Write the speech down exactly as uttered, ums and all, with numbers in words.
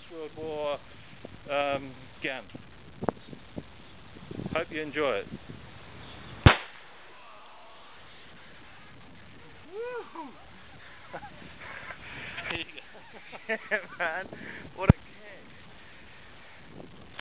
First World War um, gun. Hope you enjoy it. Man, what a